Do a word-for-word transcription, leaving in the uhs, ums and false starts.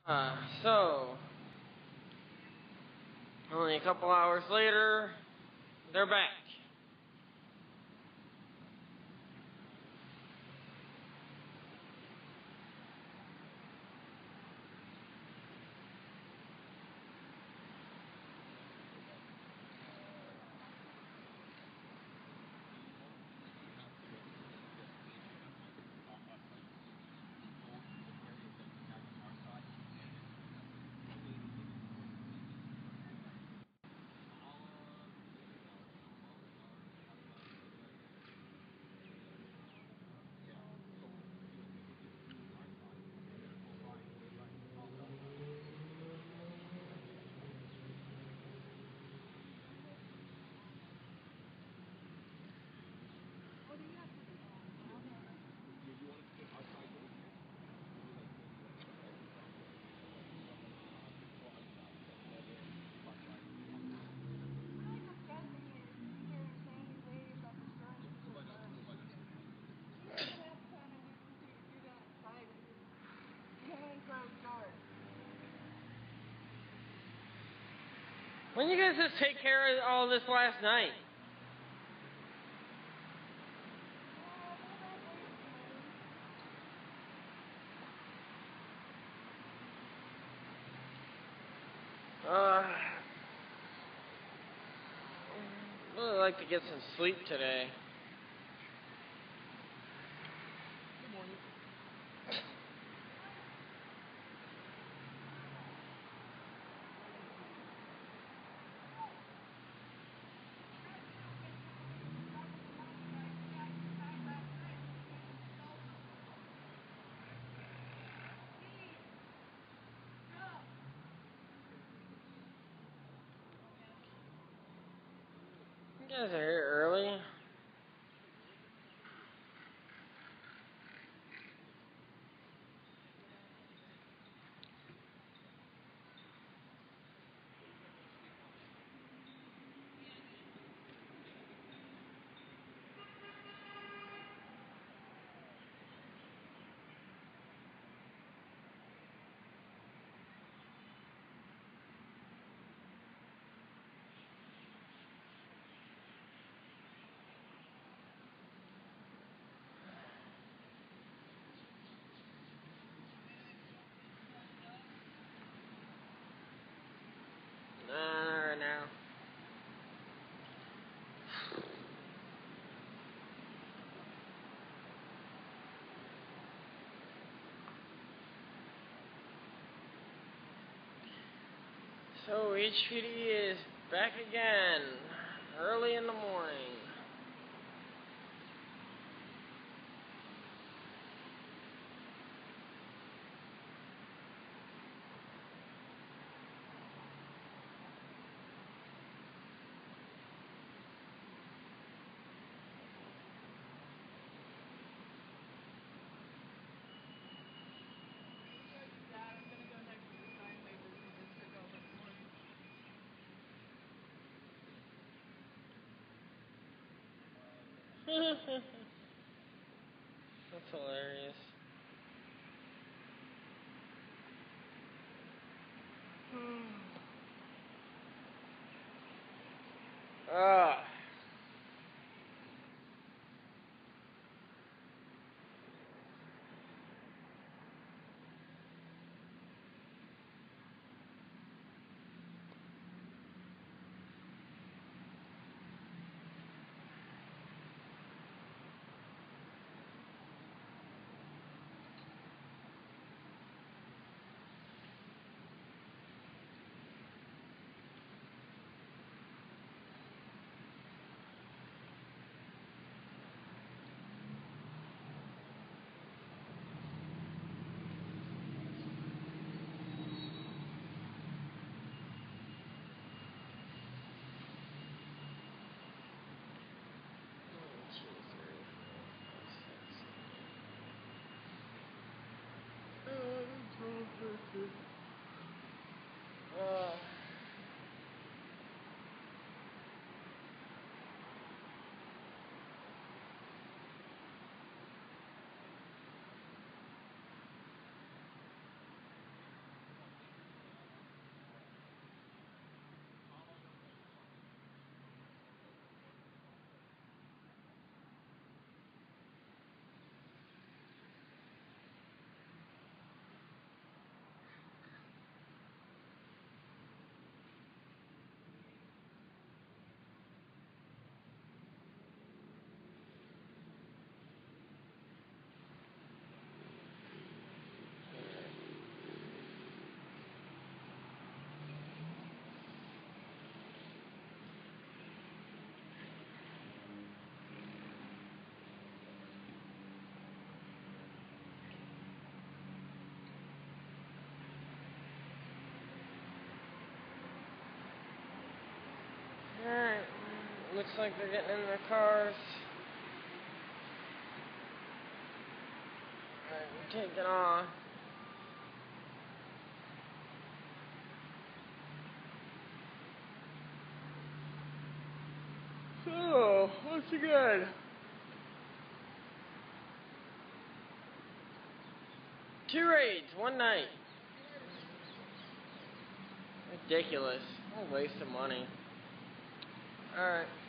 Uh, so, only a couple hours later, they're back. When you guys just take care of all this last night? Uh, I'd really like to get some sleep today. Good morning. You guys are here early. Nah, not right now. So H P D is back again, early in the morning. That's hilarious. Ah. Uh, Looks like they're getting in their cars. Alright, we're taking off. So, once again, two raids, one night. Ridiculous. What a waste of money. Alright.